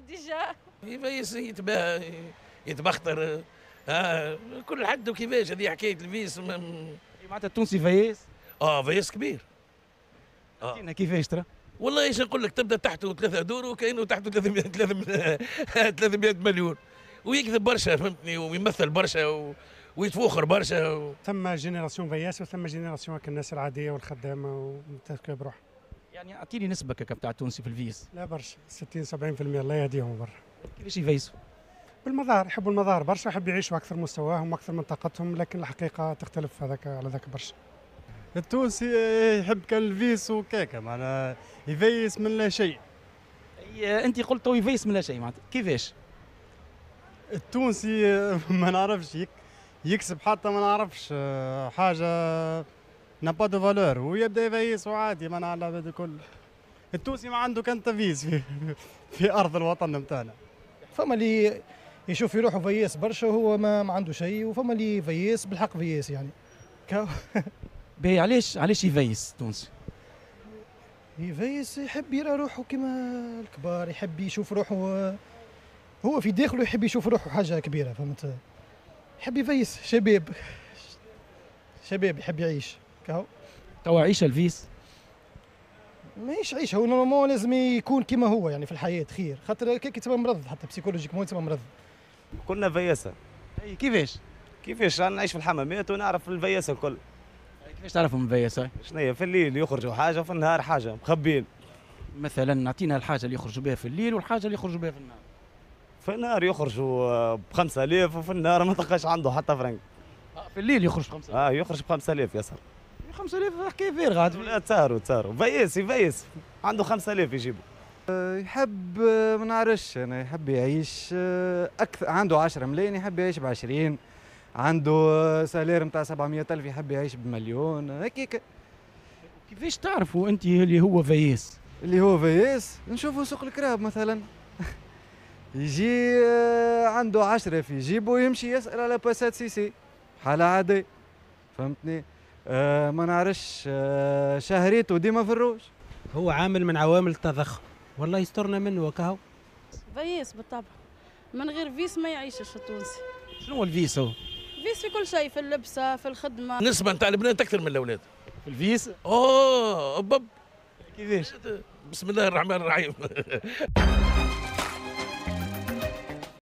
ديجا. يفيس يتبختر. كل حد وكيفاش، هذه حكايه الفيس. معناتها التونسي فيس. فيس كبير. اعطينا كيفاش ترى؟ والله ايش نقول لك، تبدا تحته 3 دور وكاينه تحته 300 مليون، ويكذب برشا فهمتني، ويمثل برشا ويتفوخر برشا. ثم جينيراسيون فياس وثم جينيراسيون الناس العاديه والخدامه ومتفكر بروح. يعني اعطيني نسبه بتاع التونسي في الفيس. لا برشا 60 70% الله يهديهم برا. كيفاش يفيسوا؟ بالمظاهر، يحبوا المظاهر برشا، يحبوا يعيشوا اكثر مستواهم واكثر من طاقتهم، لكن الحقيقه تختلف هذاك على ذاك برشا. التونسي يحب كالفيس وكيكه، معناها يفيس من لا شيء. انت قلت تو يفيس من لا شيء، معناتها كيفاش؟ التونسي ما نعرفش يكسب حتى ما نعرفش حاجه نابا دو فالور، ويبدا يفيس وعادي ما نعرف هذا الكل. التونسي ما عنده كان تفيس في ارض الوطن نتاعنا. فما اللي يشوف في روحه فياس برشا وهو ما عنده شيء، وفما اللي فياس بالحق فياس يعني. باهي علاش يفيس التونسي؟ يفيس يحب يرى روحه كما الكبار، يحب يشوف روحه هو في داخله، يحب يشوف روحه حاجة كبيرة، فهمت؟ يحب يفيس، شباب يحب يعيش كهو. توا عيش الفيس ماهيش عيش، هو نورمالمون لازم يكون كما هو يعني في الحياة خير، خاطر كي تبقى مرض حتى بسيكولوجيكمون تبقى مرض. كنا فياسة. اي كيفاش انا نعيش في الحمامات ونعرف الفياسة الكل. كيفاش تعرفهم من فياسة؟ شنيا في الليل يخرجوا حاجة وفي النهار حاجة مخبين. مثلا نعطينا الحاجة اللي يخرجوا بها في الليل والحاجة اللي يخرجوا بها في النهار. في النهار يخرجوا ب 5000 وفي النهار ما تلقاش عنده حتى فرنك. في الليل يخرج 5000. يخرج ب 5000 ياسر. 5000 حكاية فارغة. لا تسهروا يفيس عنده 5000 يجيبوا. يحب ما نعرفش انا، يحب يعيش اكثر، عنده 10 ملايين يحب يعيش ب 20، عنده سالير نتاع 700,000 يحب يعيش بمليون هكاك. كيفاش تعرفوا انت اللي هو فياس؟ اللي هو فياس نشوفوا سوق الكراب مثلا يجي عنده 10 في جيبه ويمشي يسأل على باسات سيسي حالة عادية، فهمتني؟ ما نعرفش شهريته ديما في الروج. هو عامل من عوامل التضخم، والله يسترنا منه وكهو. فيس بالطبع، من غير فيس ما يعيشش التونسي. شنو هو الفيس؟ هو فيس في كل شيء، في اللبسه، في الخدمه. نسبة نتاع البنات اكثر من الاولاد في الفيس. بب كيفاش؟ بسم الله الرحمن الرحيم.